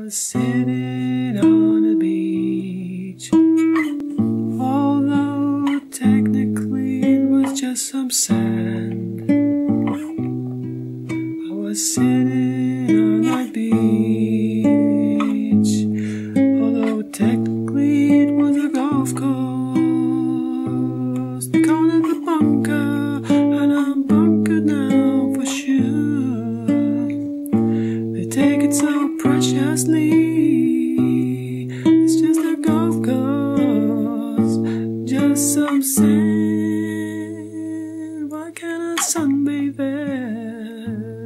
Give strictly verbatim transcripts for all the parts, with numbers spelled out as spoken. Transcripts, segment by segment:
was sitting on a beach, although technically it was just some sand. I was sitting on a beach, although technically it was a golf course. They called it the bunker, and I'm bunkered now for sure. They take it so preciously. It's just a golf course, just some sand. Why can't I sunbathe there?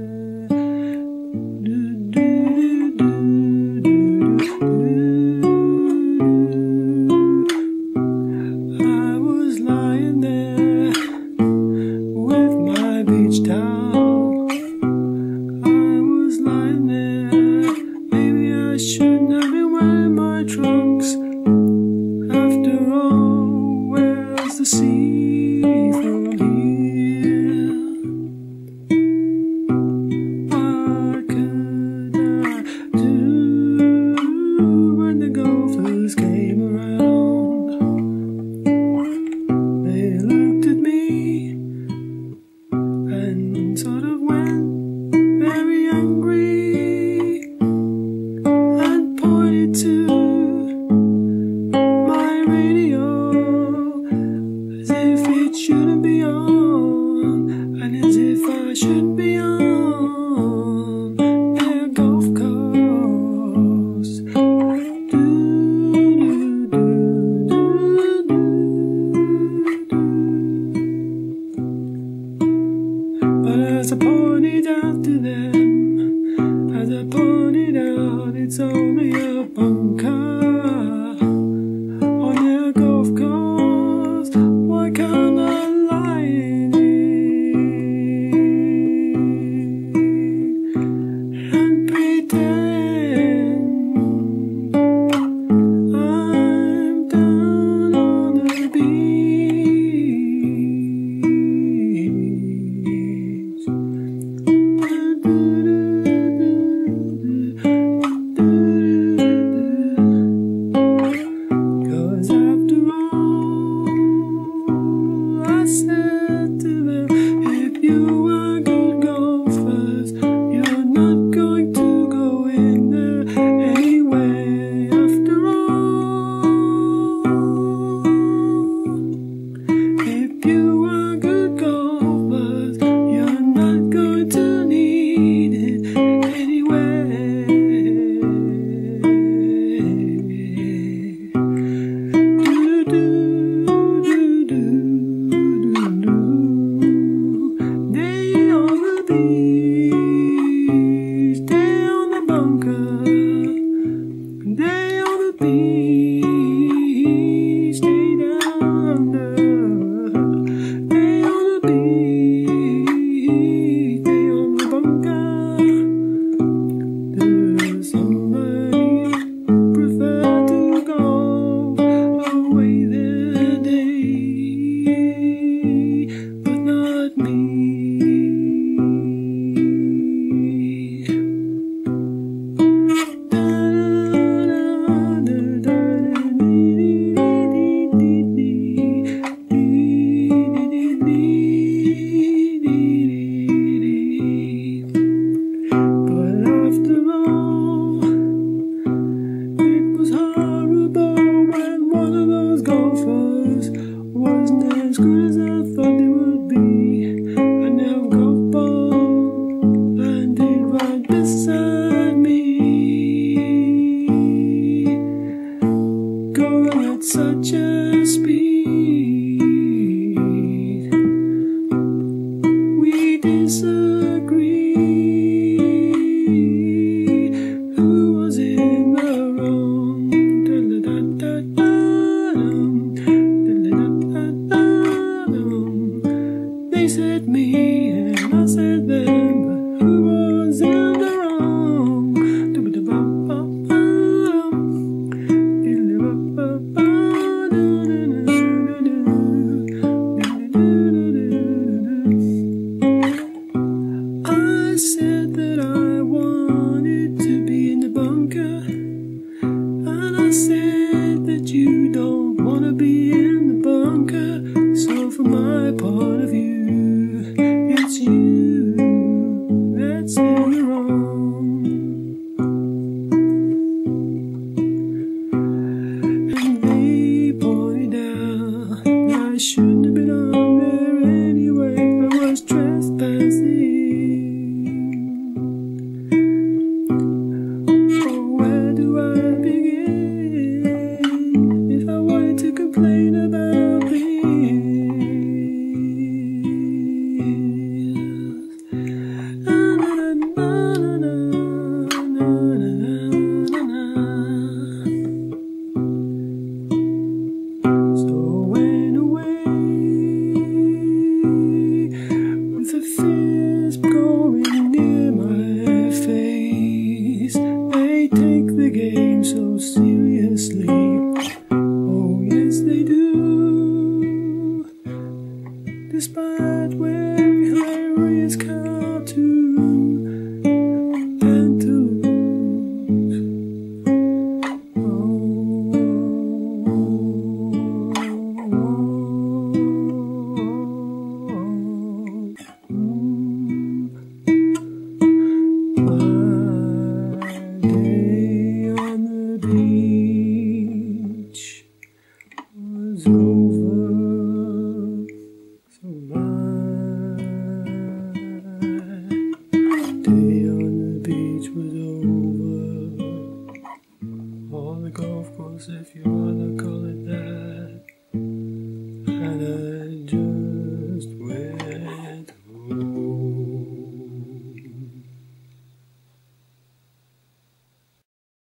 Do, do, do, do, do, do. I was lying there with my beach towel. I was lying there. Maybe I shouldn't have been wearing my trunks. After all, where's the sea from here? What could I do when the golfers came around? They looked at me and sort of went very angry and pointed to my radio as if it shouldn't be on, and as if I shouldn't be on their golf course. Do, do, do, do, do, do. But as I pointed out to them, as I pointed out, it's only a bunker on their golf course. Why can't I lie in it and pretend I'm down on the beach? Cause after all, I said to them, if you are good golfers, you're not going to go in there anyway. After all, if you are good golfers, you're not going to need it anyway. Do, do, do, do, do, do. Day on the beach, day on the bunker, day on the beach, day down under. Day on the beach, day on the bunker. Does somebody prefer to go away their day, but not me? But after all, it was horrible when one of those golfers wasn't as good as I thought they would be. And now golf ball landed right beside